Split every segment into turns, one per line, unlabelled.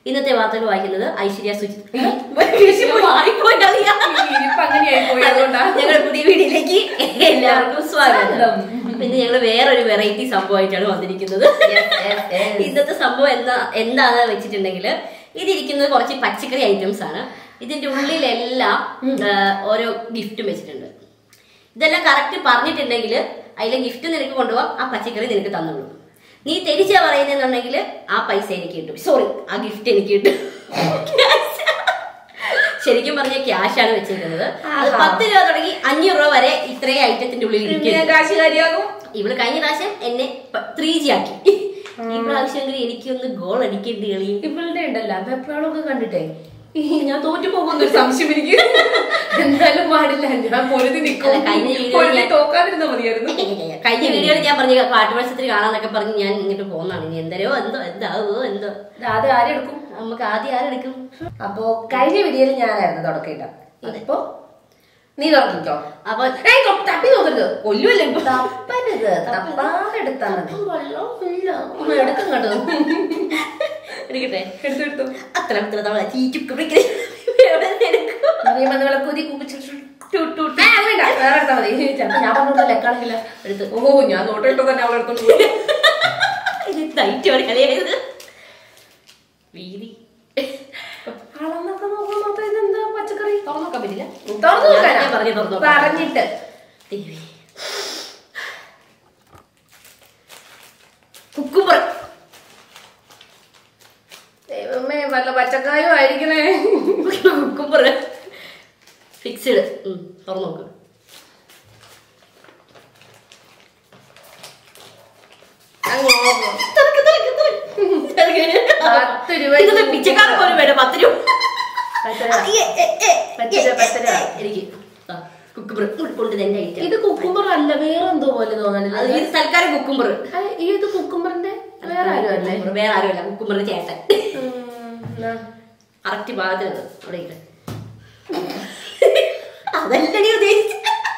ഇന്നത്തെ വാർത്തകൾ വായിക്കുന്നത് ഐശ്വര്യ സുജിത്. ഞങ്ങളുടെ പുതിയ വീഡിയോയിലേക്ക് എല്ലാവർക്കും സ്വാഗതം. പിന്നെ ഞങ്ങൾ വേറൊരു വെറൈറ്റി സംഭവമായിട്ടാണ് വന്നിരിക്കുന്നത്. ഇന്നത്തെ സംഭവം എന്താണെന്ന് വെച്ചിട്ടുണ്ടെങ്കിൽ, ഇതിരിക്കുന്നത് കുറച്ച് പച്ചക്കറി ഐറ്റംസ് ആണ്. ഇതിന്റെ ഉള്ളിലെല്ലാം ഓരോ ഗിഫ്റ്റും വെച്ചിട്ടുണ്ട്. ഇതെല്ലാം കറക്റ്റ് പറഞ്ഞിട്ടുണ്ടെങ്കിൽ അതിലെ ഗിഫ്റ്റ് നിനക്ക് കൊണ്ടുപോകാം, ആ പച്ചക്കറി നിനക്ക് തന്നോളൂ. നീ തിരിച്ചാ പറയുന്നുണ്ടെങ്കിൽ ആ പൈസ എനിക്ക് കിട്ടും, സോറി ആ ഗിഫ്റ്റ് എനിക്ക് കിട്ടും. ശരിക്കും പറഞ്ഞ ക്യാഷ് ആണ് വെച്ചിരിക്കുന്നത്. 10 രൂപ തുടങ്ങി 500 രൂപ വരെ ഇത്രയും ഐറ്റത്തിന്റെ ഉള്ളിൽ ഇവള് കഴിഞ്ഞ പ്രാവശ്യം എന്നെ 3G ആക്കി. ഈ പ്രാവശ്യമെങ്കിലും എനിക്കൊന്ന് ഗോൾ അടിക്കേണ്ടി കളിയും.
ഇവളുടെ ഉണ്ടല്ലോ വെപ്രാളൊക്കെ കണ്ടിട്ടേ ഞാൻ തോറ്റു പോകുന്നൊരു സംശയം എനിക്ക്. എന്തായാലും പാടില്ല, ഞാൻ പൊരുതി നിൽക്കും. തോക്കാതിരുന്നാ മതിയായിരുന്നു.
കഴിഞ്ഞ വീഡിയോയിൽ ഞാൻ പറഞ്ഞ പാട്ടുമത്സരത്തിൽ കാണാന്നൊക്കെ പറഞ്ഞ് ഞാൻ ഇങ്ങോട്ട് പോകുന്നതാണ്. ഇനി എന്തോ എന്താവോ എന്തോ.
ആദ്യം ആരെടുക്കും?
നമുക്ക് ആദ്യം ആരെടുക്കും?
അപ്പൊ കഴിഞ്ഞ വീഡിയോയിൽ ഞാനായിരുന്നു തുടക്കിട്ട. ഇപ്പൊ നീ തുടങ്ങിക്കോ. അപ്പൊ തപ്പി നോക്കരുത്, കൊല്ലുമല്ലേ. തപ്പരുത്, തപ്പാതെ എടുത്താൽ മതി. എടുക്കും കേട്ടോ.
എടുക്കട്ടെ,
എടുത്തെടുത്തു.
അത്ര
ഞാൻ പറഞ്ഞോട്ടോ ലെക്കാണെങ്കില എടുത്ത്. ഓ ഞാൻ നോട്ടിട്ടോ തന്നെ അവൾ എടുത്തോണ്ട് പോയി.
കളിയായത് വീതി
അളന്നൊക്കെ നോക്കാൻ മാത്രം ഇതെന്താ പച്ചക്കറി
തുറന്നോക്കാൻ പറ്റില്ല.
പറഞ്ഞിട്ട്
കുക്കുമ്പർ.
ദൈവമേ, വല്ല പച്ചക്കായും ആയിരിക്കണേ.
Cucumber fixed. തുറന്നു നോക്ക്. പിച്ചക്കാർക്ക് പോലും വേണ്ട 10 രൂപ. എനിക്ക് കുക്കുമ്പർ തന്നെ.
ഇത് കുക്കുമ്പർ അല്ല, വേറെ എന്തോ പോലെ തോന്നണില്ല.
ഇത് തൽക്കാലം കുക്കുമ്പർ.
ഇത് കുക്കുമ്പറിന്റെ വേറെ ആരും അല്ലേ?
വേറെ ആരുമല്ല, കുക്കുമ്പറിന്റെ ചേട്ടൻ. കറക്റ്റ് ഭാഗത്തിനത് അവിടെ ഇല്ല. അതല്ലേ ഉദ്ദേശിച്ച.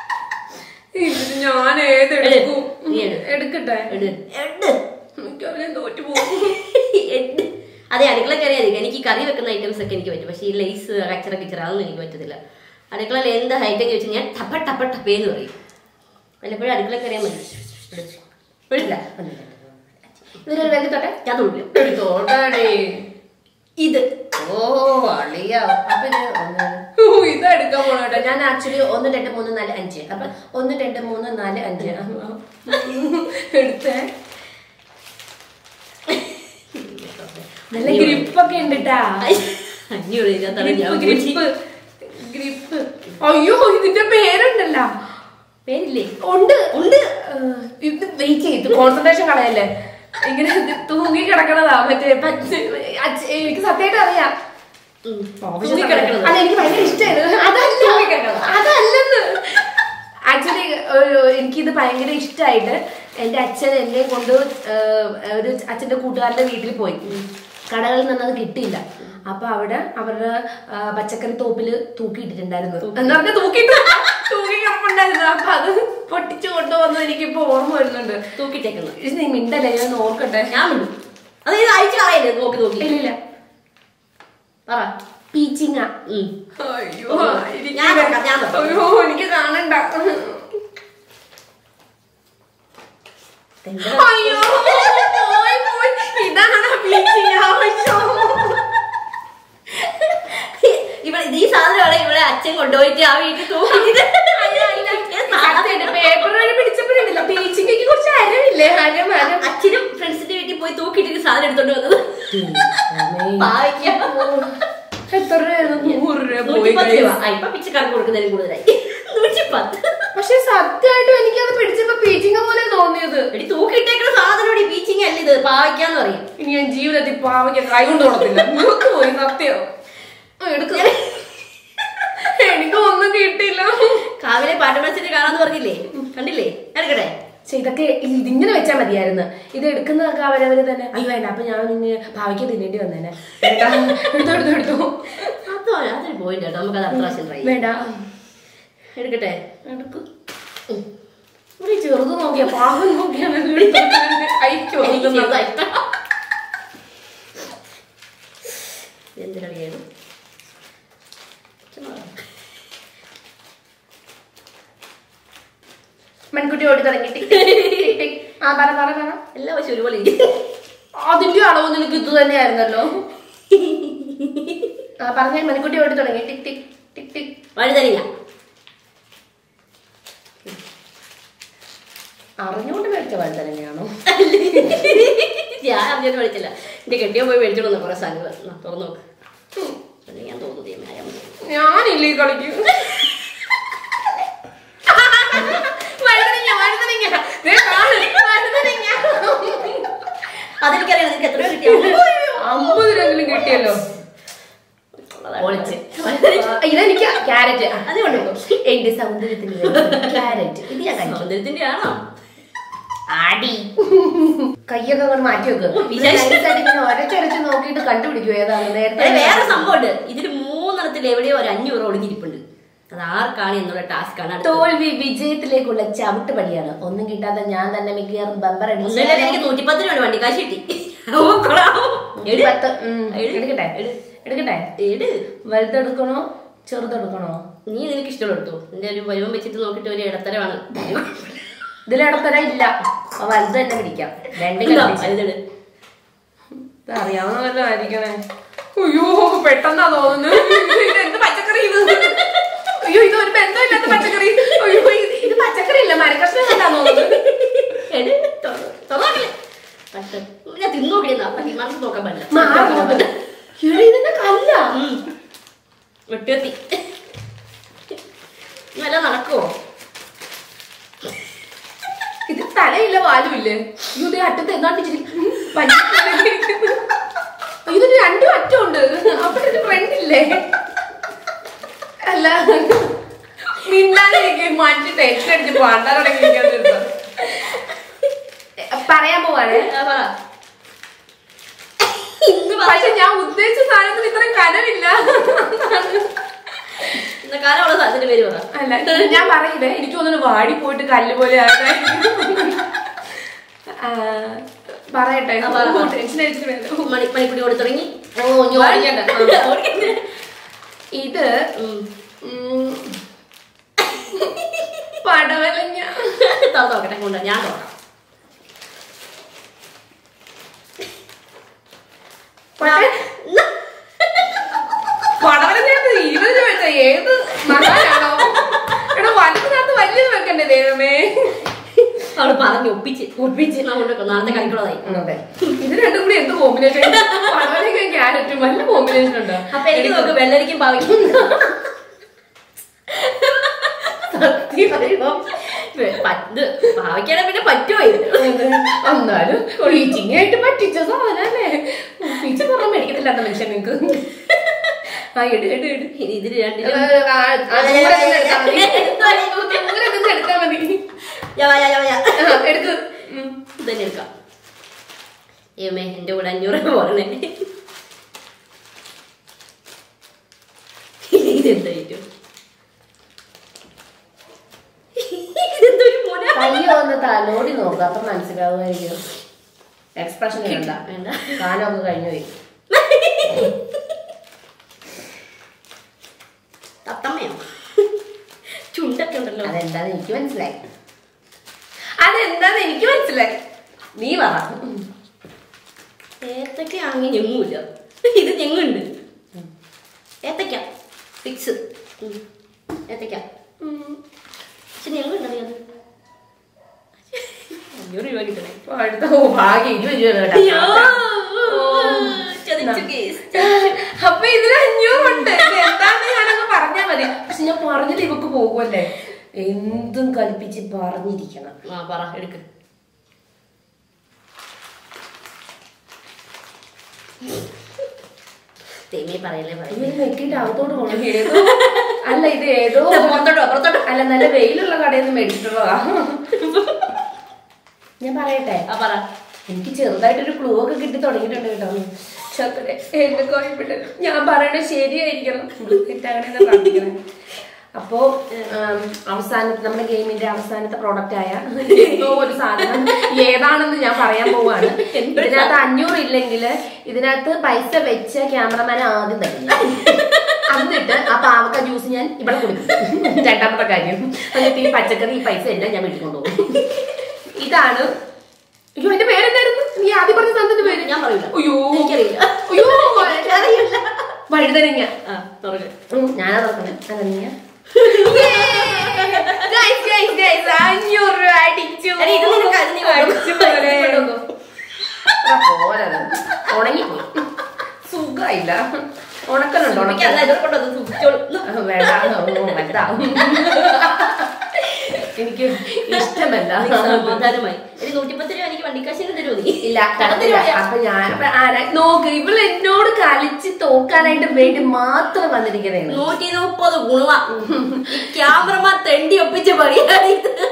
ഞാൻ ഏതെടുക്കും? എടുക്കട്ടെ. തോറ്റു പോകും.
അതെ, അടുക്കള കയറിയാൽ എനിക്ക് കറി വെക്കുന്ന ഐറ്റംസ് ഒക്കെ എനിക്ക് പറ്റും. പക്ഷെ ഈ ലേസ് കച്ചറ കിച്ചറ അതൊന്നും എനിക്ക് പറ്റത്തില്ല. അടുക്കളയിൽ എന്ത് ഐറ്റം ചോദിച്ചാൽ ഞാൻ ടപ്പ ടപ്പ ടപ്പേന്ന് പറയും. വല്ലപ്പോഴും അടുക്കള കയറിയാൽ മതി.
ഇതൊരു തൊട്ടെ
ഞാൻ തൊഴില്ല.
ഇത് ഓ അളിയാ. ഇത് എടുക്കാൻ പോണോട്ടോ. ഞാൻ ആക്ച്വലി 1 2 3 4 5 അപ്പൊ 1 2 3 4 5 എടുത്തേ. നല്ല ഗ്രിപ്പൊക്കെ ഉണ്ട് ട്ടാ.
500
ഗ്രിപ്പ്. അയ്യോ, ഇതിന്റെ പേരുണ്ടല്ലോ.
പേരില്ലേ?
ഉണ്ട് ഉണ്ട്. ഇത് വെയിറ്റ് ചെയ്ത് കോൺസെൻട്രേഷൻ കളയല്ലേ. ഇങ്ങനെ തൂങ്ങി കിടക്കണതാ. മറ്റേ എനിക്ക് സത്യമായിട്ട് അറിയാം. അല്ല, എനിക്ക് ഭയങ്കര ഇഷ്ടമായിരുന്നു. അതല്ലെന്ന് ആക്ച്വലി എനിക്കിത് ഭയങ്കര ഇഷ്ടമായിട്ട് എന്റെ അച്ഛൻ എന്നെ കൊണ്ട് ഒരു അച്ഛന്റെ കൂട്ടുകാരന്റെ വീട്ടിൽ പോയി. കടകളിൽ നിന്ന് അത് കിട്ടിയില്ല. അപ്പൊ അവിടെ അവരുടെ പച്ചക്കറി തോപ്പില് തൂക്കിയിട്ടിട്ടുണ്ടായിരുന്നു. എന്താ പറഞ്ഞാൽ തൂക്കി കിടപ്പുണ്ടായിരുന്നു. അപ്പൊ അത് പൊട്ടിച്ചു കൊണ്ടുവന്നത് എനിക്കിപ്പോ ഓർമ്മ വരുന്നുണ്ട്.
തൂക്കിട്ടേക്കുന്നത്.
ഇത് നീ മിണ്ടല്ലേ, ഞാൻ ഓർക്കട്ടെ.
ഞാൻ മിണ്ടും. അത് അയച്ചു കളയല്ലേ. നോക്കി നോക്കി.
ഇല്ല
പറ.
പീച്ചിങ്ങ.
അയ്യോ,
എനിക്ക് കാണണ്ട. അയ്യോ, ഇതാണ് പീച്ചിങ്ങ.
ഈ സാധനമാണ് ഇവിടെ അച്ഛൻ കൊണ്ടുപോയിട്ട് ആ വീട്ടിൽ തൂക്കിട്ട്
പേപ്പർ വഴി പിടിച്ചപ്പോഴുണ്ടല്ലോ പീച്ചിങ്ങയ്ക്ക് കുറച്ച് അരവില്ലേ.
അച്ഛനും ഫ്രണ്ട്സിന്റെ വീട്ടിൽ പോയി തൂക്കിട്ട് സാധനം എടുത്തോണ്ട് വന്നത്.
എത്ര രൂപ? 100 രൂപ.
ഇപ്പൊ പിച്ചക്കാർക്ക് കൊടുക്കുന്നതിന് കൂടുതലായി 110.
പക്ഷെ സത്യമായിട്ടും എനിക്കത് പിടിച്ചപ്പോ പീച്ചിങ്ങ പോലെ തോന്നിയത്.
എടി തൂക്കിട്ടേക്കുന്ന സാധനം പീച്ചിങ്ങ അല്ല, ഇത് പാവയ്ക്കാന്ന് പറയും.
ഇനി ഞാൻ ജീവിതത്തിൽ പാവയ്ക്ക കൈ കൊണ്ട് കൊടുത്തില്ല. പോയി സത്യം എടുക്കുക. എനിക്ക് ഒന്നും കിട്ടിയില്ല.
കാവിലെ പാട്ടുമത്സരത്തിൽ കാണാന്ന് പറഞ്ഞില്ലേ, കണ്ടില്ലേ? എടുക്കട്ടെ.
ഇതൊക്കെ ഇതിങ്ങനെ വെച്ചാൽ മതിയായിരുന്നു. ഇത് എടുക്കുന്നതൊക്കെ അവരവര് തന്നെ. അയ്യോ വേണ്ട, അപ്പൊ ഞാൻ ഇനി ഭാവിക്ക് തിന്നേണ്ടി വന്നേനെ. എടുത്തു
അതൊരു പോയിന്റ് കേട്ടോ. നമുക്കത് അത്യാവശ്യം
വേണ്ട.
എടുക്കട്ടെ.
എടുക്കും. ഒരു ചെറുത് നോക്കിയാ പാവം നോക്കിയാണ് ഓടി തുടങ്ങി. പറ
എല്ലാ പക്ഷെ ഒരുപോലെ
അതിന്റെ അളവ് നിനക്ക് ഇത് തന്നെയായിരുന്നല്ലോ. പറഞ്ഞ മണിക്കുട്ടി ഓടി തുടങ്ങി. ടിക് ടിക് ടിക് ടിക്.
വഴുതനങ്ങ
അറിഞ്ഞുകൊണ്ട് മേടിച്ച വഴുതനങ്ങയാണോ?
ഞാൻ അറിഞ്ഞിട്ട് മേടിച്ചില്ല. എന്റെ കെട്ടിയോ പോയി മേടിച്ചോണ്ട് കുറെ സാധനങ്ങൾ തുറന്നു നോക്ക്. ഞാൻ തോന്നുന്നു
ഞാനില്ലേ കളിക്കും.
അതെനിക്കറിയാം. നിനക്ക് എത്ര കിട്ടിയോ?
50 രൂപയെങ്കിലും കിട്ടിയല്ലോ. ഇതെനിക്ക് ക്യാരറ്റ്.
അത് കൊണ്ടു
എന്റെ സൗന്ദര്യത്തിന്റെ ക്യാരറ്റ്. ഇത് ഞാൻ
സൗന്ദര്യത്തിന്റെ ആണോ?
ആടി കയ്യൊക്കെ അങ്ങോട്ട് മാറ്റി വെക്കും. ഒരച്ചൊരച്ച് നോക്കിയിട്ട് കണ്ടുപിടിക്കും ഏതാണ് നേരത്തെ.
വേറെ സംഭവമുണ്ട്. ഇതിൽ 3 എവിടെയോ ഒരു 500 ഒളിഞ്ഞിരിപ്പുണ്ട്. അത് ആർക്കാണ് എന്നുള്ള ടാസ്ക് ആണ്.
തോൽവി വിജയത്തിലേക്കുള്ള ചവിട്ട് പടിയാണ്. ഒന്നും കിട്ടാതെ ഞാൻ തന്നെ മിക്കവാറും ബമ്പർ അടിച്ചു.
എനിക്ക് 110 രൂപ വണ്ടിക്കാശ് കിട്ടി.
എടുക്കട്ടെ. വലുതെടുക്കണോ ചെറുതെടുക്കണോ?
നീ നിനക്ക് ഇഷ്ടമുള്ള എടുത്തോ. എന്റെ ഒരു വലുപ്പം വെച്ചിട്ട് നോക്കിട്ട് ഒരു ഇടത്തരമാണ്.
ഇതിലിടത്തരം ഇല്ല. വലുത് തന്നെ പിടിക്കാം. 2 അറിയാവുന്ന വല്ലതും ആയിരിക്കണേ. അയ്യോ പെട്ടെന്നാ തോന്നുന്നു. എന്ത് പച്ചക്കറി ഇത്? അയ്യോ ഇത് ഒരു ബന്ധമില്ലാത്ത പച്ചക്കറി. അയ്യോ ഇത് പച്ചക്കറി ഇല്ല, മരക്കഷ്ണം കണ്ടാ തോന്നുന്നു.
ഞാൻ തിന്നോക്കിയെന്നാ മനസ്സ് നോക്കാൻ പറ്റില്ല.
ഇതിന്റെ കല്ല
വെട്ടി നല്ല നടക്കുവോ?
ഇത് തലയില്ല വാലുമില്ലേ? അയ്യോ ഇത് അറ്റത്ത് എന്താണ്ടിച്ചിരി ഇതിന് 2 അറ്റമുണ്ട്. അപ്പൊ ഇത് ഫ്രണ്ടില്ലേ? അല്ല മിണ്ടാതിരിക്കും. മറ്റു ടെൻഷൻ അടിച്ച് പാണ്ടാറടങ്ങിയിരിക്കാൻ പറയാൻ പോവാണ്. പക്ഷെ ഞാൻ ഉദ്ദേശിച്ച സാധനത്തിന് ഇത്രയും കനമില്ല.
കാലമുള്ള സാധനത്തിന്റെ പേര് പറ.
അല്ല ഞാൻ പറയില്ലേ, എനിക്ക് തോന്നുന്നു വാടി പോയിട്ട് കല്ല് പോലെ പറയട്ടെ. ടെൻഷൻ അടിച്ചിട്ട്
മണിക്കുടി ഓടി തുടങ്ങി.
ഇത് പടവലങ്ങ.
നോക്കട്ടെ കൊണ്ട് ഞാൻ നോക്കാം.
പടവലങ്ങ 20 രൂപ. ഏത് മഹാനാണോ? എടാ വലുതിനകത്ത് വലിയത് വെക്കണ്ടേ ദൈവമേ?
അവള് പറഞ്ഞ് ഒപ്പിച്ച് നാളത്തെ കളിക്കുള്ളതായി.
ഇത് രണ്ടും കൂടി എന്ത് കോമ്പിനേഷൻ? പടവലങ്ങയും ക്യാരറ്റും നല്ല കോമ്പിനേഷൻ ഉണ്ടോ?
അപ്പൊ എനിക്ക് നോക്ക് വെള്ളരിക്കും പാവയ്ക്കും. പാവയ്ക്കാണ് പിന്നെ പറ്റുമോ?
എന്നാലും ടീച്ചിങ് ആയിട്ട് പറ്റിച്ച സാധനല്ലേ. ടീച്ചർ പറഞ്ഞ മേടിക്കത്തില്ല മനുഷ്യൻ നിങ്ങക്ക്.
ഇതില്
എടുത്താ മതി.
ഇതന്നെ എടുക്കാം. ഏമേ എന്റെ കൂടെ 500 പോരണേ. ഇതെന്തായിട്ടും
കയ്യോ ഒന്ന് തലോടി നോക്കുക. അപ്പൊ മനസ്സിലാവുമായിരിക്കും. എക്സ്പ്രഷൻ വേണ്ട. കാലമൊക്കെ കഴിഞ്ഞു പോയി.
തത്തമ്മയോ ചുണ്ടൊക്കെ ഉണ്ടല്ലോ.
അതെന്താന്ന് എനിക്ക് മനസ്സിലായി. നീ പറ.
ഏത്തക്ക ആണെങ്കിൽ ഞെങ്ങൂല്ല. ഇത് ഞെങ്ങുണ്ട്. ഏത്തക്ക ഫിക്സ്. ഏത്തക്ക പക്ഷെ ഞെങ്ങുണ്ടറിയാം. 500 രൂപ കിട്ടണേ.
ഭാഗ്യം 20 രൂപ. അപ്പൊ ഇതിന് 500 ഉണ്ട്. എന്താന്ന് ഞാനങ്ങ് പറഞ്ഞാ മതി. പക്ഷെ ഞാൻ പറഞ്ഞിട്ട് ഇവക്ക് പോകുമല്ലേ. എന്തും കൽപ്പിച്ച് പറഞ്ഞിരിക്കണം.
പറ എടുക്ക്.
വെക്കിട്ട് അകത്തോട്ട് പോകണം. അല്ല ഇത് ഏതോ അല്ല നല്ല വെയിലുള്ള കടയിൽ നിന്ന് മേടിച്ചിട്ടുള്ളതാ. ഞാൻ പറയട്ടെ. എനിക്ക് ചെറുതായിട്ടൊരു ക്ലൂ ഒക്കെ കിട്ടി തുടങ്ങിയിട്ടുണ്ട് കേട്ടോ. എന്നെ കോഴിപ്പെട്ടു. ഞാൻ പറയണത് ശരിയായിരിക്കണം. പ്രാർത്ഥിക്കണം. അപ്പോ അവസാനത്തെ നമ്മുടെ ഗെയിമിന്റെ അവസാനത്തെ പ്രോഡക്റ്റ് ആയ എന്തോ ഒരു സാധനം ഏതാണെന്ന് ഞാൻ പറയാൻ പോവാണ്. ഇതിനകത്ത് 500 ഇല്ലെങ്കിൽ ഇതിനകത്ത് പൈസ വെച്ച ക്യാമറമാൻ ആദ്യം തരുന്നു. എന്നിട്ട് ആ പാവക്ക ജ്യൂസ് ഞാൻ ഇവിടെ കുടിക്കും. രണ്ടാമത്തെ കാര്യം. എന്നിട്ട് ഈ പച്ചക്കറി ഈ പൈസ എല്ലാം ഞാൻ വീട്ടിൽ കൊണ്ടുപോകും. ഇതാണ്. അയ്യോ എന്റെ പേരെന്തായിരുന്നു? നീ ആദ്യം പറഞ്ഞ സാധനത്തിന്റെ പേര്
ഞാൻ പറയില്ല.
അയ്യോ
എനിക്കറിയില്ല.
അയ്യോ വഴുതനങ്ങ. ഞാനാ തുറക്കുന്നത്. അതനങ്ങ. 500 രൂപ അടിച്ചു. ഉണങ്ങിപ്പോയി. സുഖമില്ല. ഉണക്കലുണ്ടോ? വേണ്ട, എനിക്ക് ഇഷ്ടമല്ല.
സമാധാനമായി. 110 രൂപ എനിക്ക് വണ്ടിക്കാശിന് തരുമോ നീ?
ഇല്ല. അപ്പൊ ഞാൻ നോക്ക്, ഇവള് എന്നോട് കളിച്ച് തോക്കാനായിട്ട് വേണ്ടി മാത്രം വന്നിരിക്കുന്നേ.
130 ഗുണ ക്യാമറമാൻ തെണ്ടി ഒപ്പിച്ച പണിയാണ്.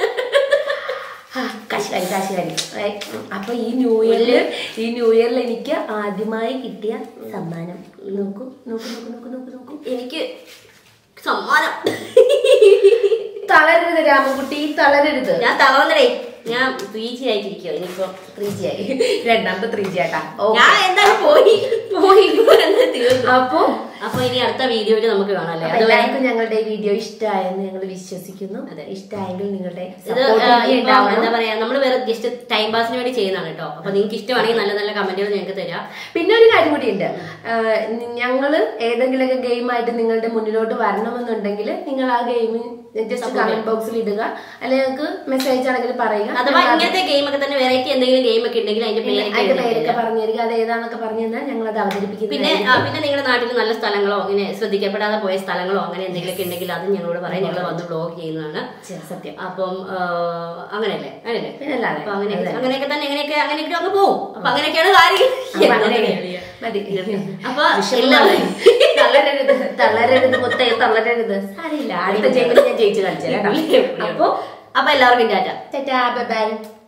കാശുകാരി. അപ്പൊ ഈ ന്യൂ ഇയറിൽ എനിക്ക് ആദ്യമായി കിട്ടിയ സമ്മാനം നോക്കൂ.
എനിക്ക് സമ്മാനം.
തളരരുത് രാമൻകുട്ടി, തളരരുത്.
ഞാൻ തളർന്നടേ. ഞാൻ 3G ആയിട്ടിരിക്കോ. ഇനിയിപ്പോ 3G ആയി.
രണ്ടാമത്തെ 3G ആട്ടാ.
ഞാൻ എന്തായാലും പോയി.
അപ്പൊ
ഇനി അടുത്ത വീഡിയോയില് നമുക്ക് കാണാല്ലേ.
എല്ലാവർക്കും ഞങ്ങളുടെ ഈ വീഡിയോ ഇഷ്ടമായെന്ന് ഞങ്ങൾ വിശ്വസിക്കുന്നു. ഇഷ്ടമായെങ്കിൽ നിങ്ങളുടെ
എന്താ പറയാ, നമ്മള് വേറെ ജസ്റ്റ് ടൈം പാസിന് വേണ്ടി ചെയ്യുന്നതാണ് കേട്ടോ. അപ്പൊ നിങ്ങൾക്ക് ഇഷ്ടമാണെങ്കിൽ നല്ല നല്ല കമന്റുകൾ ഞങ്ങൾക്ക് തരാം.
പിന്നെ ഒരു കാര്യം കൂടി ഉണ്ട്. ഞങ്ങള് ഏതെങ്കിലുമൊക്കെ ഗെയിമായിട്ട് നിങ്ങളുടെ മുന്നിലോട്ട് വരണമെന്നുണ്ടെങ്കിൽ നിങ്ങൾ ആ ഗെയിം ജസ്റ്റ് കമന്റ് ബോക്സിൽ ഇടുക, അല്ലെങ്കിൽ ഞങ്ങൾക്ക് മെസ്സേജ് ആണെങ്കിൽ പറയുക.
അഥവാ ഇങ്ങനത്തെ ഗെയിം ഒക്കെ തന്നെ വെറൈറ്റി എന്തെങ്കിലും ഗെയിം ഒക്കെ ഉണ്ടെങ്കിൽ അതിന്റെ
പേരൊക്കെ പറഞ്ഞു തരിക. അത് ഏതാണെന്നൊക്കെ പറഞ്ഞു തന്നാൽ ഞങ്ങൾ അത് അവതരിപ്പിക്കും.
പിന്നെ നിങ്ങളുടെ നാട്ടിൽ നല്ല സ്ഥലങ്ങളോ ഇങ്ങനെ ശ്രദ്ധിക്കപ്പെടാതെ പോയ സ്ഥലങ്ങളോ അങ്ങനെ എന്തെങ്കിലുമൊക്കെ ഉണ്ടെങ്കിൽ അത് ഞങ്ങളോട് പറയാം. ഞങ്ങൾ വന്ന് വ്ലോഗ് ചെയ്യുന്നതാണ്.
സത്യം.
അപ്പം അങ്ങനെയല്ലേ
അപ്പൊ
അങ്ങനെയൊക്കെ തന്നെ അങ്ങനെയൊക്കെ അങ്ങ് പോകും. അപ്പൊ അങ്ങനെയൊക്കെയാണ് കാര്യം. അപ്പൊ
തളരരുത് മുത്തേ, തളരരുത്. സാരില്ല, അടുത്ത ജൈമിൽ ഞാൻ ജയിച്ചു കാണിച്ചു.
അപ്പൊ എല്ലാവർക്കും ടാറ്റ.
ബൈ.